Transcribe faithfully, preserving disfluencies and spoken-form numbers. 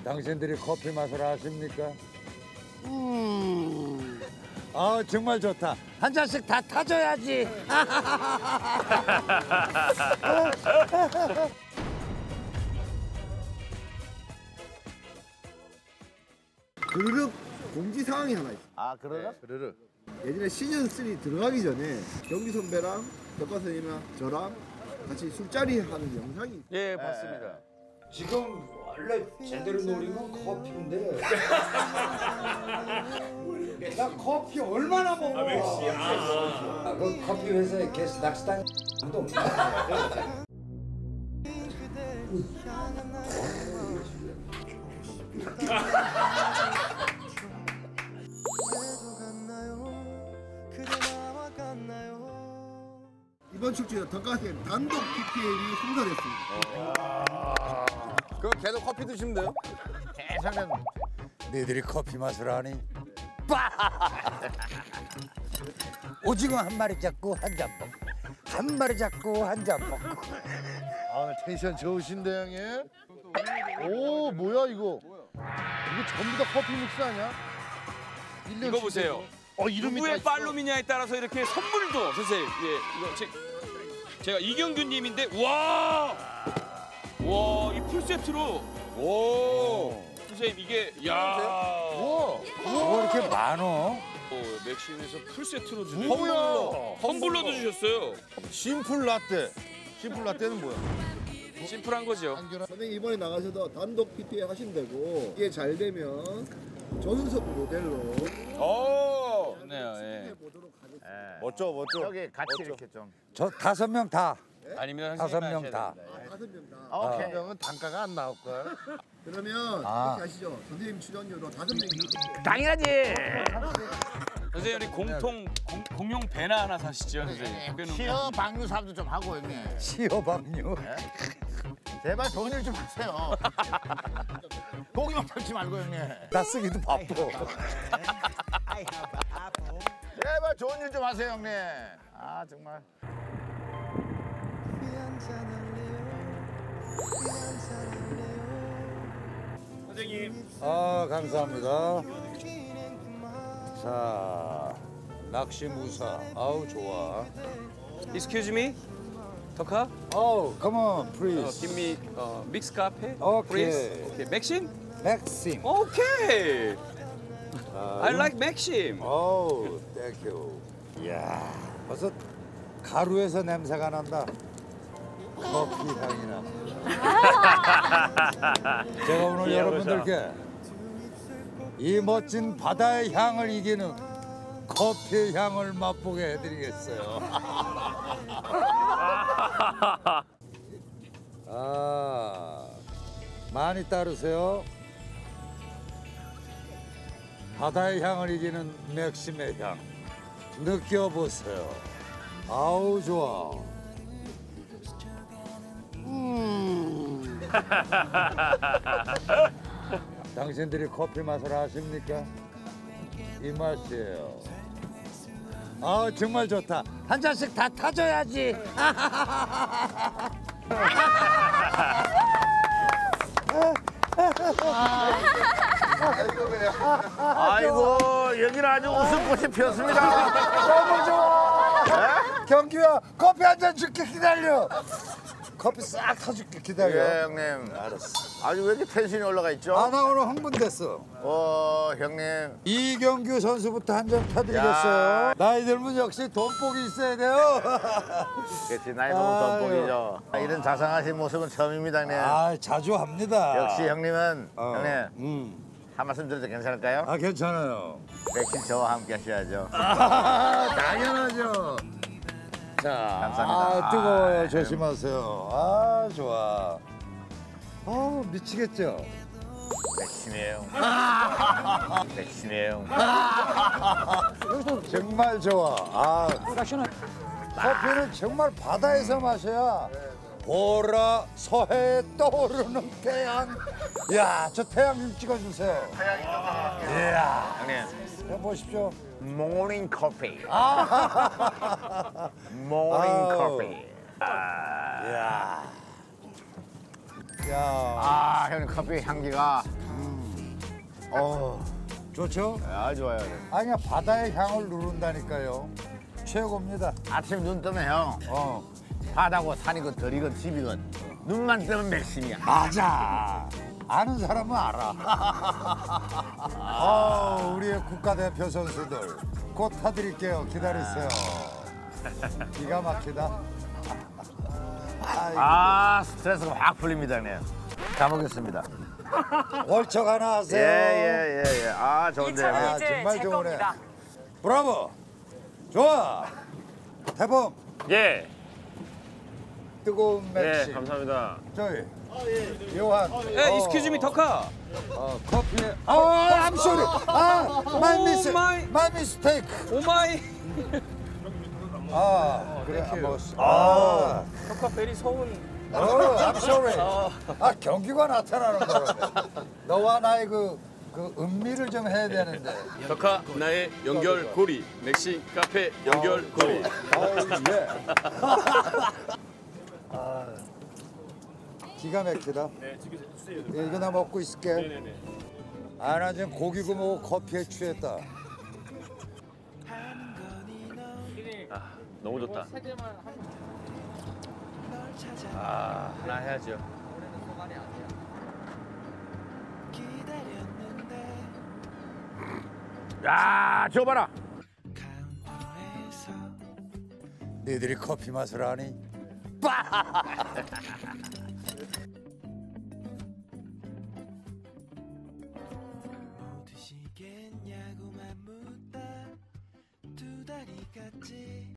당신들이 커피 맛을 아십니까? 음. 아 정말 좋다. 한 잔씩 다 타줘야지. 그룹 공지 사항이 하나 있어. 아 그러나? 네. 그르륵. 예전에 시즌 쓰리 들어가기 전에 경기 선배랑 덕가 선생님이랑 저랑 같이 술자리 하는 영상이 있어. 예 봤습니다. 지금 원래 제대로 노리면 커피인데 나 커피 얼마나 먹어. 아, 맥시. 아, 그 커피 회사에 게스트 낚시당 도 없네. 이번 축제에 덕가 선생님 단독 피피엘이 성사됐습니다. 그럼 계속 커피 드시면 돼요? 계속은. 너희들이 커피 맛을 아니? 오징어 한 마리 잡고 한 잔 먹고 한 마리 잡고 한 잔 먹고. 아 오늘 텐션 좋으신데 형님. 오 뭐야 이거? 이거 전부 다 커피 믹스 아니야? 이거 보세요. 어 이름이 누구의 팔로미냐에 따라서 이렇게 선물도 선생님. 예, 이거 제, 제가 이경규님인데 와, 와 이 풀세트로 오 선생님 이게 야, 우와. 뭐 이렇게 많어? 어, 맥심에서 풀세트로 주네. 뭐야? 텀블러도 주셨어요. 심플 라떼. 심플 라떼는 뭐야? 심플한 거죠. 선생님 이번에 나가셔도 단독 피피엘 하시면 되고 이게 잘 되면 전석 모델로 오, 좋네요. 예. 보도록 하겠습니다. 멋져 멋져. 여기 같이 이렇게 좀. 저 다섯 명 다. 아니면 다섯 명 다. 다섯 명 다. 오케이. 명은 단가가 안 나올 걸. 그러면 아. 이렇게 하시죠. 선생님 출연료로 다섯 명이 당연하지. 선생님 우리 공통 공, 공용 배나 하나 사시죠, 선생님. 배는 시어 방류 사업도 좀 하고 형님. 시어방류. 제발 좋은 일 좀 하세요. 고기만 팔지 말고 형님. 다 쓰기도 바빠. 제발 좋은 일 좀 하세요 형님. 아 정말. 선생님. 아 감사합니다. 자 낚시 무사. 아우 좋아. Excuse me, 덕하. 아우 come on Uh, please. give me uh, mixed coffee, Okay. please. Okay, Maxim. 맥심. Okay. 아, I like Maxim. 어우, 땡큐. 이야, 벌써 가루에서 냄새가 난다. 커피 향이 나. 제가 오늘 여러분들께 이 멋진 바다의 향을 이기는 커피의 향을 맛보게 해드리겠어요. 아, 많이 따르세요. 바다의 향을 이기는 맥심의 향 느껴보세요. 아우 좋아. 음. 당신들이 커피 맛을 아십니까? 이 맛이에요. 아 정말 좋다. 한 잔씩 다 타줘야지. 아이고 여기는 아주 웃음꽃이 피었습니다. 너무 좋아. 경규야 커피 한 잔 줄게 기다려. 커피 싹 타줄게 기다려. 예 형님. 알았어. 아주 왜 이렇게 텐션이 올라가 있죠? 아 나 오늘 흥분됐어. 어 형님. 이경규 선수부터 한 잔 타드리겠어요. 야. 나이 들면 역시 돈복이 있어야 돼요. 그렇지 나이 먹으면 아유. 돈복이죠. 이런 자상하신 모습은 처음입니다 형님. 아 자주 합니다. 역시 형님은 어. 형님 음. 한 말씀 드려도 괜찮을까요? 아 괜찮아요. 맥심 저와 함께 하셔야죠. 아, 당연하죠. 자, 감사합니다. 아, 뜨거워요. 아, 조심하세요. 아 좋아. 아 미치겠죠. 맥심이에요. 맥심이에요. 정말 좋아. 아, 커피는 정말 바다에서 마셔야 보라 서해에 떠오르는 태양. 야, 저 태양 좀 찍어주세요. 이야, 형님 자, 보십시오. 모닝 커피. 아, 모닝 아우. 커피. 아, 이야, 야, 아 형님 커피 향기가 어, 좋죠? 아 좋아요. 아니야, 바다의 향을 누른다니까요. 최고입니다. 아침 눈 뜨면 형 어, 바다고 산이건 들이건 집이건 눈만 뜨면 맥심이야. 맞아. 아는 사람은 알아. 어, 우리의 국가대표 선수들 곧 타드릴게요. 기다리세요. 기가 막히다. 아이고, 아 스트레스가 확 풀립니다, 형님. 잘 먹겠습니다. 월척 하나 하세요. 예예예 예, 예. 아 이 좋은데. 차는 아, 이제 정말 제 좋으네. 겁니다. 브라보. 좋아. 대범 예. 뜨거운 네, 맥시. 감사합니다. 저희 요한. 예, 익스큐즈 미 터카. 어, 커피에. 아, I'm sorry. 아, my 오 miss. 마이. My mistake. 오마이. 아, 그래 안 먹었어. 아, 터카 베리 서운. 어, I'm sorry. 아, 경기가 나타나는 거라네. 너와 나의 그, 그 은밀을 좀 해야 되는데. 터카 나의 연결고리. 맥시 카페 연결고리. 아우, 예. 아, 기가 막히다. 네, 주세요. 이거 나 먹고 있을게. 네네네. 아, 나 지금 고기 구워 먹고 커피에 취했다. 너무 좋다. 아, 하나 해야죠. 야, 저 봐라. 너희들이 커피 맛을 아니?